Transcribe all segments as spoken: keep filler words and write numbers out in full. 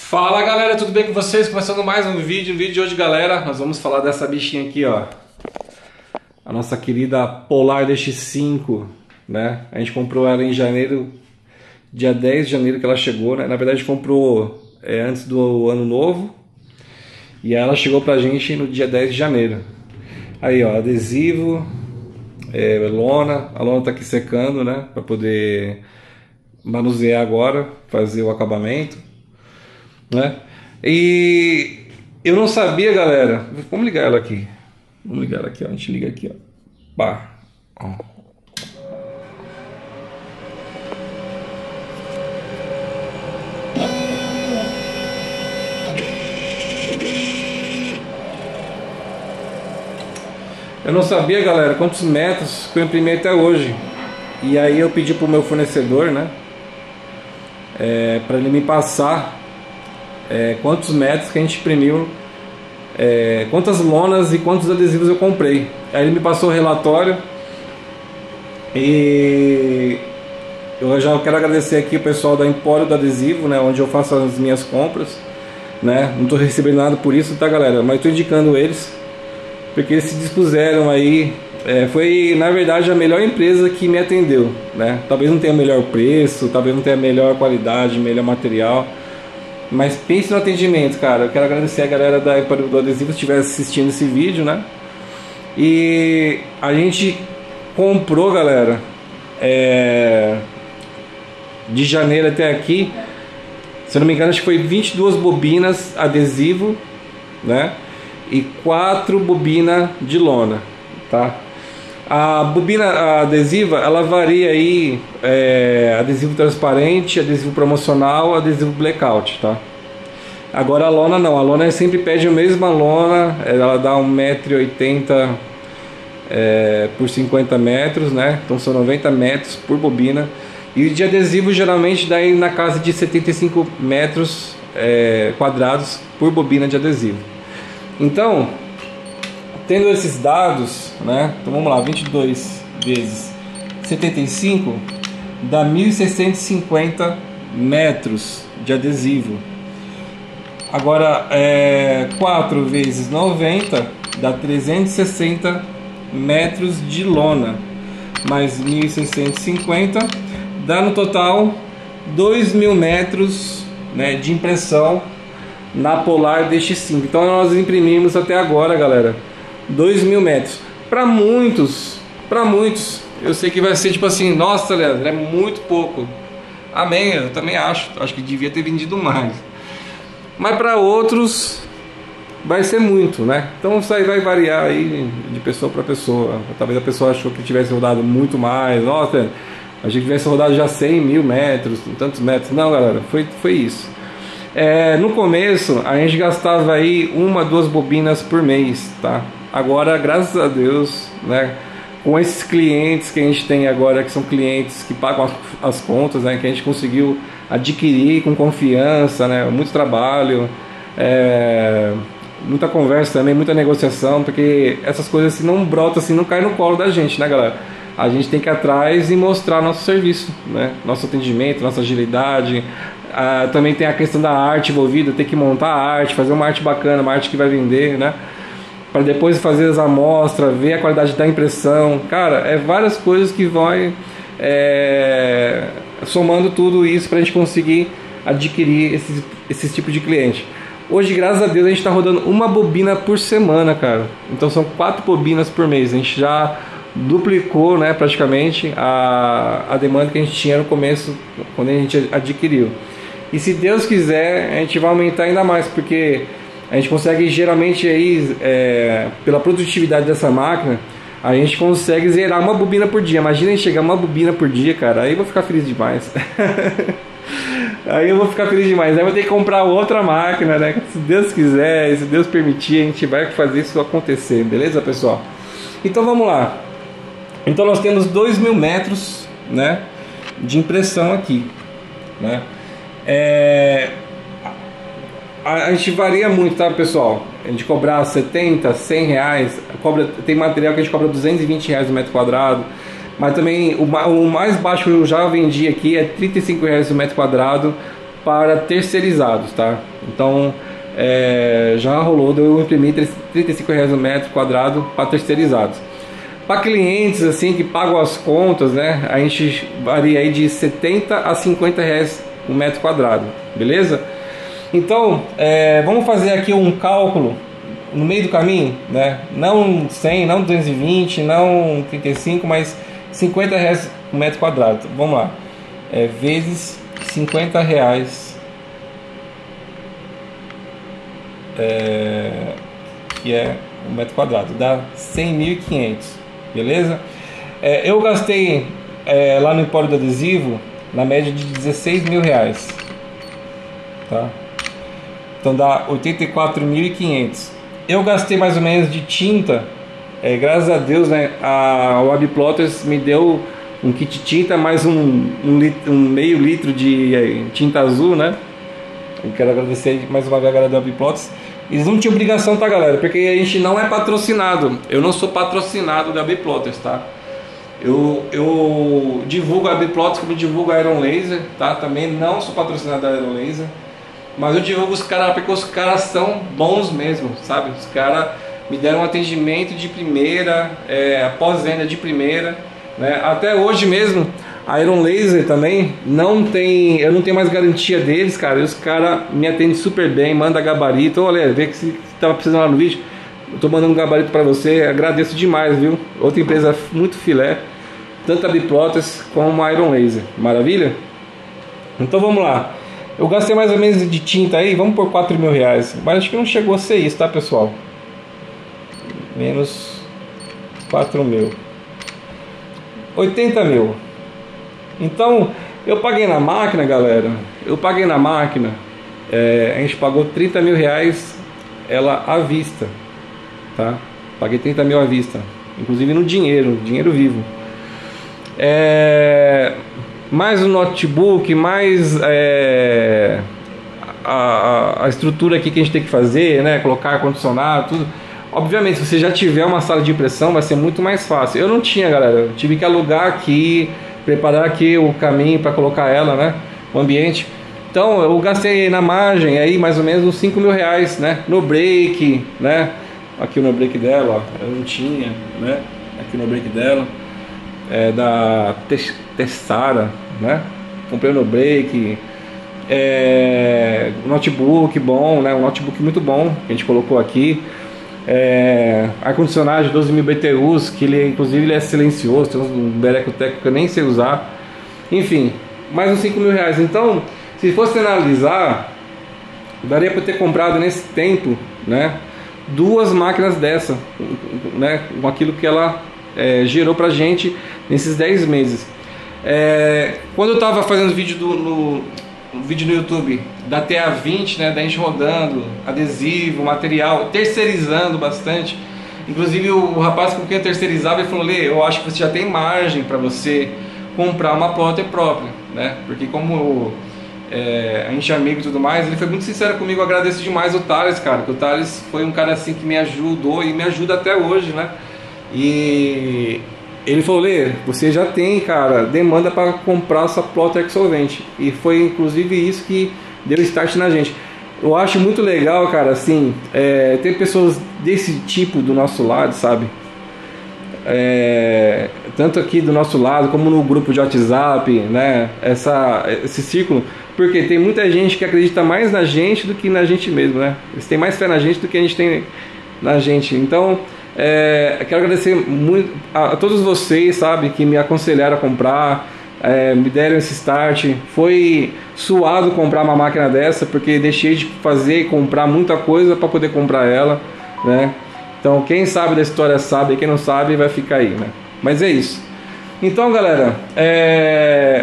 Fala galera, tudo bem com vocês? Começando mais um vídeo, um vídeo de hoje galera, nós vamos falar dessa bichinha aqui ó, a nossa querida Polar D X cinco, né? A gente comprou ela em janeiro, dia dez de janeiro que ela chegou, né? Na verdade a gente comprou é, antes do ano novo e ela chegou pra gente no dia dez de janeiro. Aí ó, adesivo, é, lona, a lona tá aqui secando, né? Pra poder manusear agora, fazer o acabamento, né? E eu não sabia, galera. Vamos ligar ela aqui. Vamos ligar ela aqui, ó. A gente liga aqui, ó. Pá. Ó. Eu não sabia, galera, quantos metros que eu imprimi até hoje. E aí eu pedi pro meu fornecedor, né? É, para ele me passar É, quantos metros que a gente imprimiu, é, quantas lonas e quantos adesivos eu comprei. Aí ele me passou o relatório e eu já quero agradecer aqui o pessoal da Empório do Adesivo, né, onde eu faço as minhas compras, né? Não estou recebendo nada por isso, tá galera? Mas estou indicando eles porque eles se dispuseram aí. É, foi na verdade a melhor empresa que me atendeu, né? Talvez não tenha melhor preço, talvez não tenha melhor qualidade, melhor material, mas pense no atendimento, cara. Eu quero agradecer a galera da Empório do Adesivo que estiver assistindo esse vídeo, né? E a gente comprou, galera, é, de janeiro até aqui, se eu não me engano, acho que foi vinte e duas bobinas adesivo, né? E quatro bobinas de lona, tá? A bobina adesiva, ela varia aí, é, adesivo transparente, adesivo promocional, adesivo blackout, tá? Agora a lona não, a lona sempre pede a mesma lona, ela dá um metro e oitenta é, por cinquenta metros, né? Então são noventa metros por bobina. E de adesivo geralmente dá aí na casa de setenta e cinco metros é, quadrados por bobina de adesivo. Então, tendo esses dados, né? Então vamos lá, vinte e dois vezes setenta e cinco dá mil seiscentos e cinquenta metros de adesivo. Agora é, quatro vezes noventa dá trezentos e sessenta metros de lona, mais mil seiscentos e cinquenta dá no total dois mil metros, né, de impressão na Polar D X cinco. Então nós imprimimos até agora, galera, dois mil metros. Para muitos, para muitos, eu sei que vai ser tipo assim, nossa, Leandro, é muito pouco. Amém, eu também acho. Acho que devia ter vendido mais. Mas para outros vai ser muito, né? Então isso aí vai variar aí de pessoa para pessoa. Talvez a pessoa achou que tivesse rodado muito mais. Nossa, achei que tivesse rodado já cem mil metros, tantos metros. Não, galera, foi, foi isso. É, no começo a gente gastava aí uma, duas bobinas por mês, tá? Agora, graças a Deus, né, com esses clientes que a gente tem agora, que são clientes que pagam as, as contas, né, que a gente conseguiu adquirir com confiança, né, muito trabalho, é, muita conversa também, muita negociação, porque essas coisas assim não brotam, assim, não caem no colo da gente, né, galera? A gente tem que ir atrás e mostrar nosso serviço, né, nosso atendimento, nossa agilidade. Ah, também tem a questão da arte envolvida, tem que montar a arte, fazer uma arte bacana, uma arte que vai vender, né? Para depois fazer as amostras, ver a qualidade da impressão. Cara, é várias coisas que vão é, somando tudo isso para a gente conseguir adquirir esse, esse tipo de cliente. Hoje, graças a Deus, a gente está rodando uma bobina por semana, cara. Então são quatro bobinas por mês. A gente já duplicou, né, praticamente a, a demanda que a gente tinha no começo, quando a gente adquiriu. E se Deus quiser, a gente vai aumentar ainda mais, porque a gente consegue geralmente aí, é, pela produtividade dessa máquina, a gente consegue zerar uma bobina por dia. Imagina a gente chegar uma bobina por dia, cara, aí eu vou ficar feliz demais. Aí eu vou ficar feliz demais. Aí eu vou ter que comprar outra máquina, né? Se Deus quiser, se Deus permitir, a gente vai fazer isso acontecer, beleza, pessoal? Então vamos lá. Então nós temos dois mil metros, né, de impressão aqui, né? É, a, a gente varia muito, tá, pessoal? A gente cobrar setenta, cem reais, cobra, tem material que a gente cobra duzentos e vinte reais o metro quadrado, mas também o, o mais baixo que eu já vendi aqui é trinta e cinco reais o metro quadrado para terceirizados, tá? Então é, já rolou de eu imprimir trinta e cinco reais o metro quadrado para terceirizados. Para clientes assim que pagam as contas, né, a gente varia aí de setenta a cinquenta reais o metro quadrado, beleza? Então é, vamos fazer aqui um cálculo no meio do caminho, né? Não cem, não duzentos e vinte, não trinta e cinco, mas cinquenta reais o metro quadrado. Vamos lá, é, vezes cinquenta reais, é, que é um metro quadrado, dá cem mil e quinhentos. Beleza? É, eu gastei é, lá no Empório do Adesivo na média de dezesseis mil reais, tá? Então dá oitenta e quatro mil e quinhentos. Eu gastei mais ou menos de tinta, é, graças a Deus, né? A Web Plotters me deu um kit tinta mais um, um, litro, um meio litro de é, tinta azul, né? Eu quero agradecer mais uma vez a galera da Web Plotters. Eles não tinham obrigação, tá, galera? Porque a gente não é patrocinado. Eu não sou patrocinado da Web Plotters, tá? Eu, eu divulgo a Web Plotters como divulgo a Iron Laser, tá? Também não sou patrocinado da Iron Laser. Mas eu divulgo os caras porque os caras são bons mesmo, sabe? Os caras me deram um atendimento de primeira, é, pós-venda de primeira, né? Até hoje mesmo, a Iron Laser também não tem, eu não tenho mais garantia deles, cara. E os caras me atendem super bem, manda gabarito. Olha, vê que você estava precisando lá no vídeo, eu tô mandando um gabarito para você, agradeço demais, viu? Outra empresa muito filé, tanto a Web Plotters como a Iron Laser, maravilha? Então vamos lá, eu gastei mais ou menos de tinta aí, vamos por quatro mil reais, mas acho que não chegou a ser isso, tá, pessoal? Menos quatro mil, oitenta mil. Então eu paguei na máquina, galera, eu paguei na máquina, é, a gente pagou trinta mil reais ela à vista, tá? Paguei trinta mil à vista, inclusive no dinheiro, dinheiro vivo. É, mais o notebook, mais é, a, a estrutura aqui que a gente tem que fazer, né? Colocar ar-condicionado, tudo. Obviamente, se você já tiver uma sala de impressão, vai ser muito mais fácil. Eu não tinha, galera, eu tive que alugar aqui, preparar aqui o caminho para colocar ela, né? O ambiente. Então eu gastei na margem aí mais ou menos uns cinco mil reais, né? No break, né? Aqui no break dela, ó, eu não tinha, né? Aqui no break dela, é da Tessara, né? Comprei no break, é, notebook bom, né? Um notebook muito bom que a gente colocou aqui. É, ar-condicionado de doze mil B T Us, que ele inclusive ele é silencioso, tem um bereco-teco que eu nem sei usar. Enfim, mais uns cinco mil reais. Então, se fosse analisar, daria para ter comprado nesse tempo, né, duas máquinas dessa, né, com aquilo que ela é, gerou pra gente nesses dez meses. É, quando eu tava fazendo vídeo do, no, um vídeo no YouTube da T A vinte, né, da gente rodando adesivo, material, terceirizando bastante. Inclusive o, o rapaz com quem eu terceirizava, ele falou: Lê, eu acho que você já tem margem para você comprar uma plotter própria, né? Porque como é, a gente é amigo e tudo mais, ele foi muito sincero comigo. Eu agradeço demais o Thales, cara, que o Thales foi um cara assim que me ajudou e me ajuda até hoje, né? E ele falou: Lê, você já tem, cara, demanda para comprar essa plotter solvente. E foi inclusive isso que deu start na gente. Eu acho muito legal, cara, assim, é, ter pessoas desse tipo do nosso lado, sabe? É, tanto aqui do nosso lado como no grupo de WhatsApp, né? Essa, esse círculo, porque tem muita gente que acredita mais na gente do que na gente mesmo, né? Eles têm mais fé na gente do que a gente tem na gente. Então é, quero agradecer muito a, a todos vocês, sabe, que me aconselharam a comprar, é, me deram esse start. Foi suado comprar uma máquina dessa, porque deixei de fazer e comprar muita coisa para poder comprar ela, né? Então quem sabe da história sabe, quem não sabe vai ficar aí, né? Mas é isso. Então, galera, é,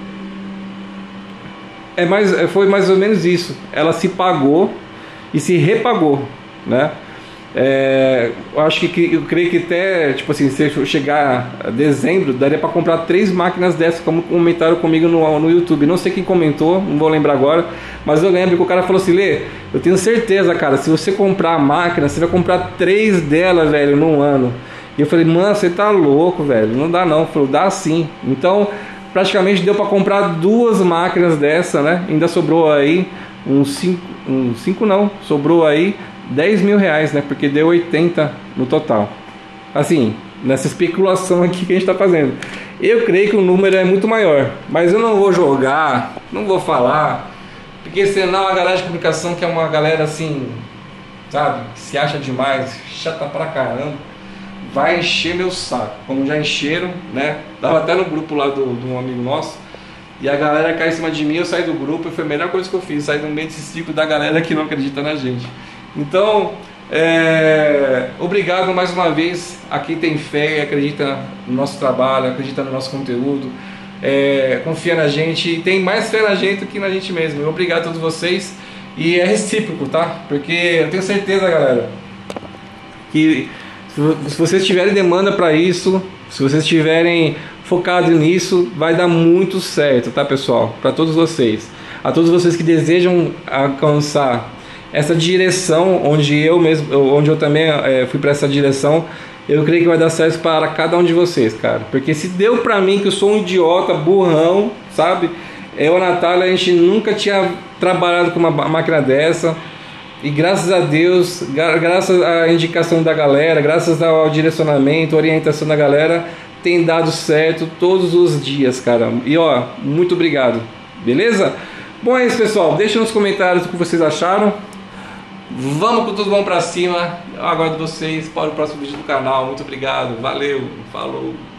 é mais, foi mais ou menos isso. Ela se pagou e se repagou, né? É, eu acho que eu creio que até, tipo assim, se eu chegar a dezembro, daria para comprar três máquinas dessas, como comentaram comigo no, no YouTube. Não sei quem comentou, não vou lembrar agora, mas eu lembro que o cara falou assim: Lê, eu tenho certeza, cara, se você comprar a máquina, você vai comprar três delas, velho, num ano. E eu falei: mano, você tá louco, velho, não dá não. Falou: dá sim. Então praticamente deu para comprar duas máquinas dessa, né? Ainda sobrou aí uns cinco, uns cinco não, sobrou aí dez mil reais, né? Porque deu oitenta no total. Assim, nessa especulação aqui que a gente está fazendo. Eu creio que o número é muito maior, mas eu não vou jogar, não vou falar, porque senão a galera de comunicação, que é uma galera assim, sabe, que se acha demais, chata pra caramba, vai encher meu saco, como já encheram, né? Tava até no grupo lá do, de um amigo nosso, e a galera caiu em cima de mim, eu saí do grupo, e foi a melhor coisa que eu fiz, sair do meio desse ciclo da galera que não acredita na gente. Então, é, obrigado mais uma vez a quem tem fé e acredita no nosso trabalho, acredita no nosso conteúdo, é, confia na gente e tem mais fé na gente do que na gente mesmo. Obrigado a todos vocês, e é recíproco, tá? Porque eu tenho certeza, galera, que se vocês tiverem demanda para isso, se vocês estiverem focados nisso, vai dar muito certo, tá, pessoal? Para todos vocês, a todos vocês que desejam alcançar essa direção, onde eu mesmo, onde eu também é, fui para essa direção, eu creio que vai dar certo para cada um de vocês, cara. Porque se deu para mim, que eu sou um idiota, burrão, sabe? Eu e a Natália, a gente nunca tinha trabalhado com uma máquina dessa. E graças a Deus, graças à indicação da galera, graças ao direcionamento, orientação da galera, tem dado certo todos os dias, cara. E ó, muito obrigado, beleza? Bom, é isso, pessoal. Deixa nos comentários o que vocês acharam. Vamos com tudo bom pra cima. Eu aguardo vocês para o próximo vídeo do canal. Muito obrigado, valeu, falou.